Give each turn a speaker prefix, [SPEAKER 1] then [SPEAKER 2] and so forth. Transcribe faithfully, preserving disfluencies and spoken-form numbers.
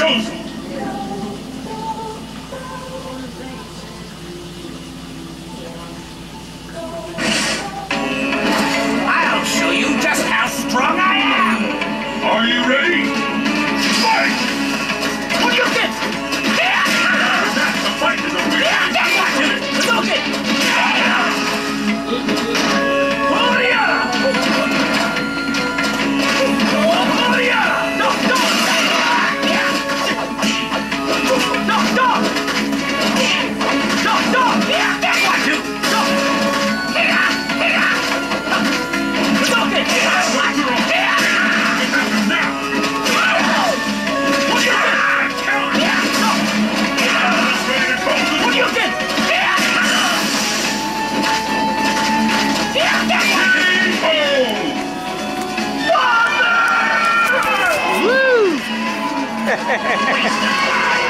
[SPEAKER 1] chosen.
[SPEAKER 2] I'll show you just how strong I am.
[SPEAKER 1] Are you ready? Fight!
[SPEAKER 2] What do you get?
[SPEAKER 1] That's the fight is a weird
[SPEAKER 2] Yeah, that's what it is. Look it.
[SPEAKER 1] Woo!